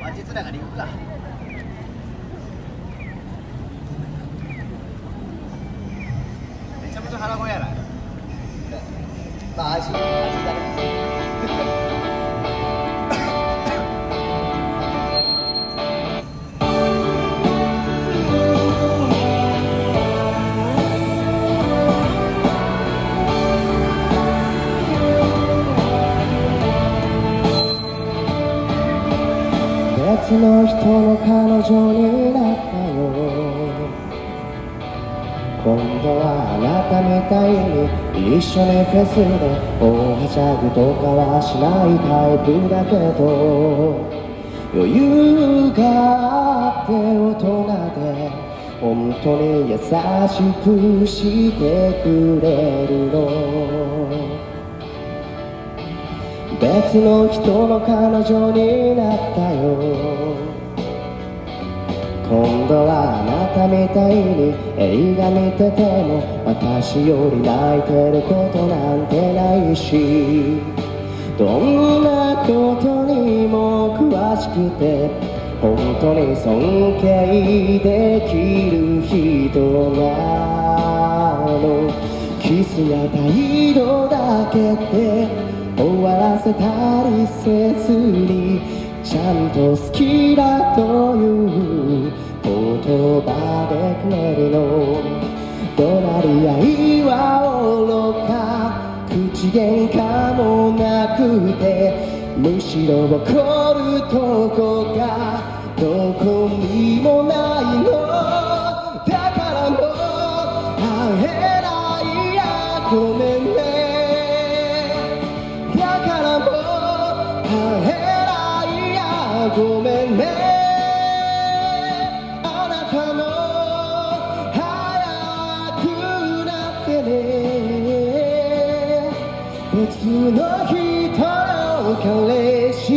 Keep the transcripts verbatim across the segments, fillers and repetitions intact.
町つながり行くか。めちゃめちゃ腹声やな。まあ味味だね。 別の人の彼女になったよ。今度はあなたみたいに一緒にフェスで大はしゃぐとかはしないタイプだけど、余裕があって大人で本当に優しくしてくれるの。別の人の彼女になったよ。今度はあなたみたいに映画見てても私より泣いてることなんてないし、どんなことにも詳しくて本当に尊敬できる人なの。キスや態度だけで終わらせたりせずにちゃんと好きだという言葉でくれるの。怒鳴り合いは愚か、口喧嘩もなくてむしろ怒るとこがどこにもないの。だからもう会えないやごめんね。ごめんね。あなたも早くなってね。別の人の彼氏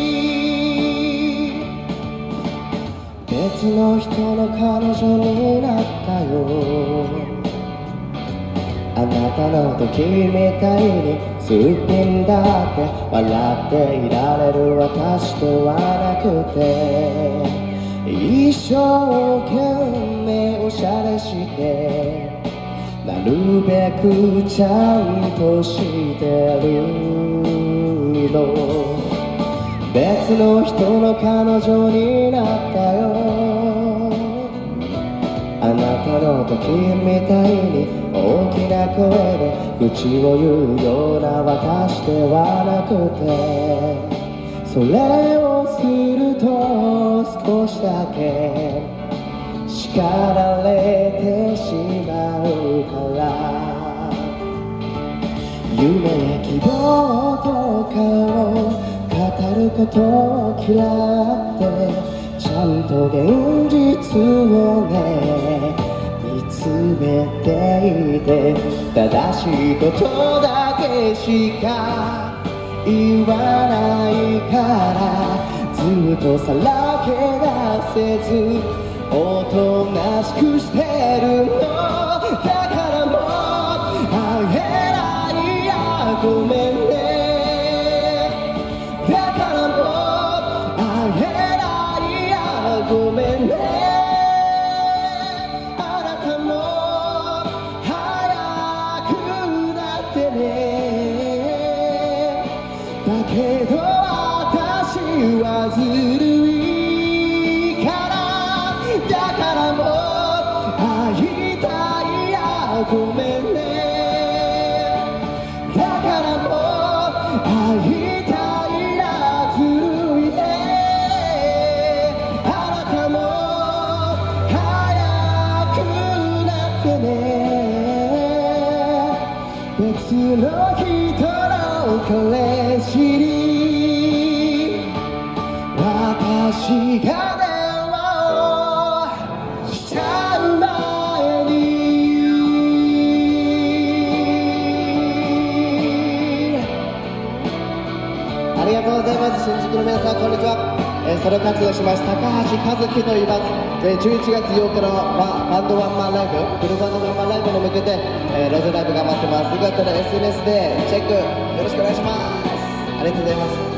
に別の人の彼女になったよ。あなたの時みたいにすっぴんだって笑っていられる私ではなくて、一生懸命おしゃれしてなるべくちゃんとしてるの。別の人の彼女になったよ。あなたの時みたいに大きな声で口を言うような私ではなくて、それをすると少しだけ叱られてしまうから、夢や希望とかを語ることを嫌ってちゃんと現実をね見つめていて、正しいことだけしか言わないからずっとさらけ出せずおとなしくしてるの。だからもう会えないやごめんね。だからもう会えないやごめんね。だけど私はずるいから、だからもう会いたいやごめんね。だからもう会いたいなずるいね。あなたも早くなってね。別の人の彼氏に私が電話をしちゃう前にありがとうございます。新宿の皆さんこんにちは。えー、ソロ活動します高橋和樹と言います。えー、じゅういちがつようかのババンドワンマンライブフルバンドワンマンライブに向けて、えー、路上ライブ頑張ってます。よかったら エスエヌエス でチェックよろしくお願いします。ありがとうございます。